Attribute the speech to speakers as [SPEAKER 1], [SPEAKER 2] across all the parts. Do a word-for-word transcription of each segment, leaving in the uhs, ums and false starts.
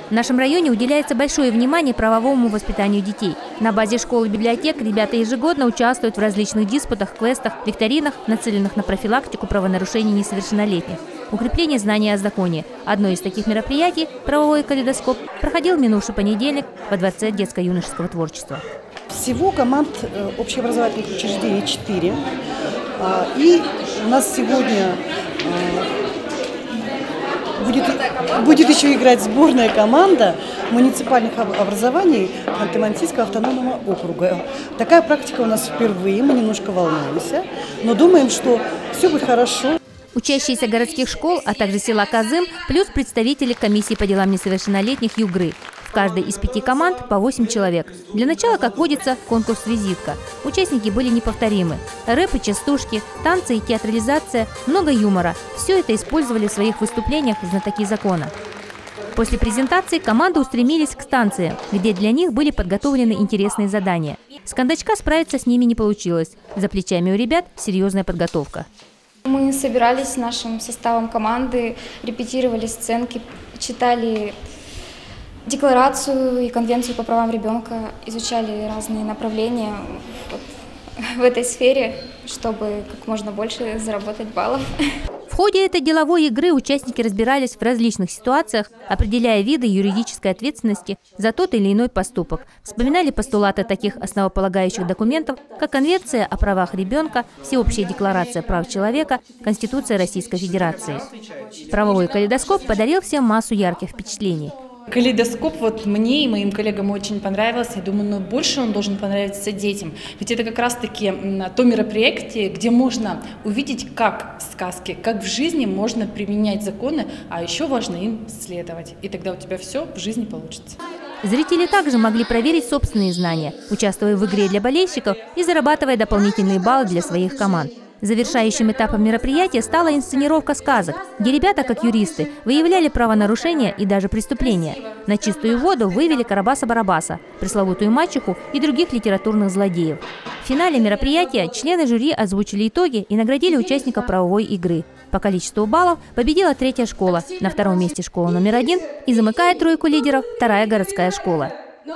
[SPEAKER 1] В нашем районе уделяется большое внимание правовому воспитанию детей. На базе школ и библиотек ребята ежегодно участвуют в различных диспутах, квестах, викторинах, нацеленных на профилактику правонарушений несовершеннолетних. Укрепление знаний о законе. Одно из таких мероприятий, правовой калейдоскоп, проходил в минувший понедельник во Дворце детско-юношеского творчества.
[SPEAKER 2] Всего команд общеобразовательных учреждений четыре. И у нас сегодня будет, будет еще играть сборная команда муниципальных образований Ханты-Мансийского автономного округа. Такая практика у нас впервые, мы немножко волнуемся, но думаем, что все будет хорошо.
[SPEAKER 1] Учащиеся городских школ, а также села Казым, плюс представители комиссии по делам несовершеннолетних Югры. В каждой из пяти команд по восемь человек. Для начала, как водится, конкурс-визитка. Участники были неповторимы. Рэп и частушки, танцы и театрализация, много юмора. Все это использовали в своих выступлениях знатоки закона. После презентации команды устремились к станции, где для них были подготовлены интересные задания. С кондачка справиться с ними не получилось. За плечами у ребят серьезная подготовка.
[SPEAKER 3] Мы собирались с нашим составом команды, репетировали сценки, читали декларацию и конвенцию по правам ребенка, изучали разные направления вот в этой сфере, чтобы как можно больше заработать баллов.
[SPEAKER 1] В ходе этой деловой игры участники разбирались в различных ситуациях, определяя виды юридической ответственности за тот или иной поступок. Вспоминали постулаты таких основополагающих документов, как Конвенция о правах ребенка, Всеобщая декларация прав человека, Конституция Российской Федерации. Правовой калейдоскоп подарил всем массу ярких впечатлений.
[SPEAKER 4] Калейдоскоп вот мне и моим коллегам очень понравился. Я думаю, но больше он должен понравиться детям. Ведь это как раз-таки то мероприятие, где можно увидеть, как в сказке, как в жизни можно применять законы, а еще важно им следовать. И тогда у тебя все в жизни получится.
[SPEAKER 1] Зрители также могли проверить собственные знания, участвуя в игре для болельщиков и зарабатывая дополнительные баллы для своих команд. Завершающим этапом мероприятия стала инсценировка сказок, где ребята, как юристы, выявляли правонарушения и даже преступления. На чистую воду вывели Карабаса-Барабаса, пресловутую мачеху и других литературных злодеев. В финале мероприятия члены жюри озвучили итоги и наградили участников правовой игры. По количеству баллов победила третья школа, на втором месте школа номер один и, замыкая тройку лидеров, вторая городская школа.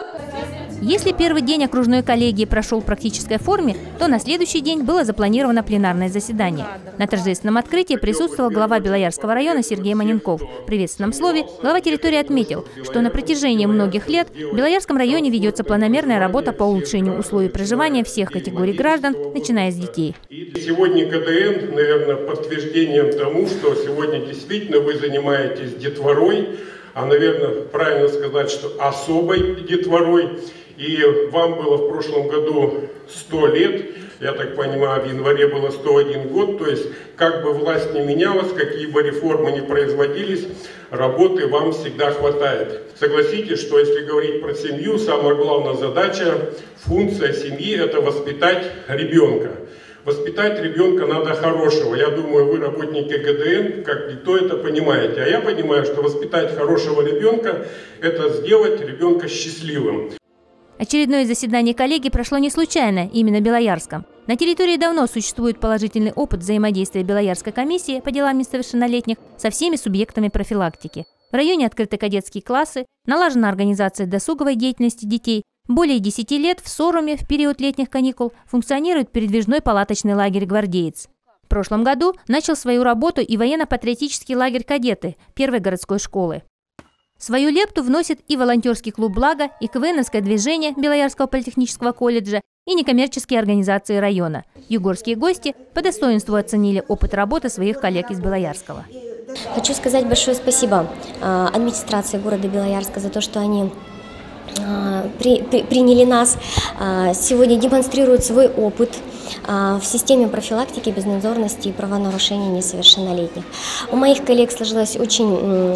[SPEAKER 1] Если первый день окружной коллегии прошел в практической форме, то на следующий день было запланировано пленарное заседание. На торжественном открытии присутствовал глава Белоярского района Сергей Маненков. В приветственном слове глава территории отметил, что на протяжении многих лет в Белоярском районе ведется планомерная работа по улучшению условий проживания всех категорий граждан, начиная с детей.
[SPEAKER 5] Сегодня КДН, наверное, подтверждением тому, что сегодня действительно вы занимаетесь детворой, а, наверное, правильно сказать, что особой детворой. И вам было в прошлом году сто лет, я так понимаю, в январе было сто один год, то есть как бы власть не менялась, какие бы реформы ни производились, работы вам всегда хватает. Согласитесь, что если говорить про семью, самая главная задача, функция семьи – это воспитать ребенка. Воспитать ребенка надо хорошего. Я думаю, вы, работники ГДН, как никто это понимаете. А я понимаю, что воспитать хорошего ребенка – это сделать ребенка счастливым.
[SPEAKER 1] Очередное заседание коллегии прошло не случайно, именно в Белоярском. На территории давно существует положительный опыт взаимодействия Белоярской комиссии по делам несовершеннолетних со всеми субъектами профилактики. В районе открыты кадетские классы, налажена организация досуговой деятельности детей. Более десяти лет в Соруме в период летних каникул функционирует передвижной палаточный лагерь «Гвардеец». В прошлом году начал свою работу и военно-патриотический лагерь «Кадеты» первой городской школы. Свою лепту вносит и волонтерский клуб «Благо», и КВНовское движение Белоярского политехнического колледжа, и некоммерческие организации района. Югорские гости по достоинству оценили опыт работы своих коллег из Белоярского.
[SPEAKER 6] Хочу сказать большое спасибо администрации города Белоярска за то, что они при, при, приняли нас, сегодня демонстрируют свой опыт в системе профилактики безнадзорности и правонарушений несовершеннолетних. У моих коллег сложилось очень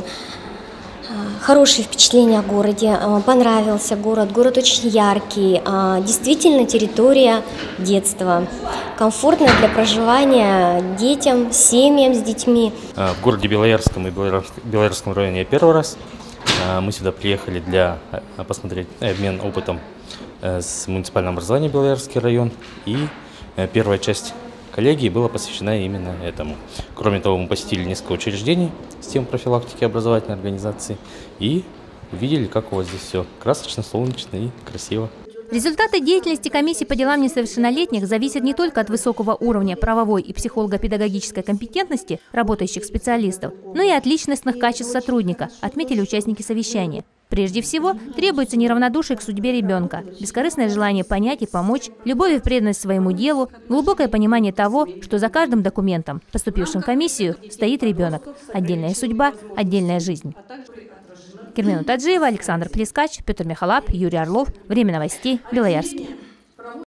[SPEAKER 6] хорошее впечатление о городе, понравился город, город очень яркий, действительно территория детства, комфортная для проживания детям, семьям с детьми.
[SPEAKER 7] В городе Белоярском и Белоярском районе я первый раз. Мы сюда приехали для посмотреть обмен опытом с муниципальным образованием Белоярский район, и первая часть коллегии была посвящена именно этому. Кроме того, мы посетили несколько учреждений системы профилактики образовательной организации и увидели, как у вас здесь все красочно, солнечно и красиво.
[SPEAKER 1] Результаты деятельности комиссии по делам несовершеннолетних зависят не только от высокого уровня правовой и психолого-педагогической компетентности работающих специалистов, но и от личностных качеств сотрудника, отметили участники совещания. Прежде всего, требуется неравнодушие к судьбе ребенка, бескорыстное желание понять и помочь, любовь и преданность своему делу, глубокое понимание того, что за каждым документом, поступившим в комиссию, стоит ребенок. Отдельная судьба, отдельная жизнь. Кермена Таджиева, Александр Плескач, Петр Михалап, Юрий Орлов. Время новостей. Белоярский.